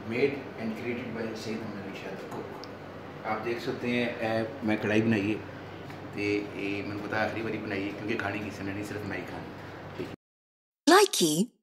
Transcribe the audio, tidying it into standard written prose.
Made and created by Syed Aman Cook. आप देख सकते हैं मैं कढ़ाई बनाई है तो ये मैंने पता आखिरी बारी बनाई है क्योंकि खाने की नहीं सिर्फ बनाई खानी। Likey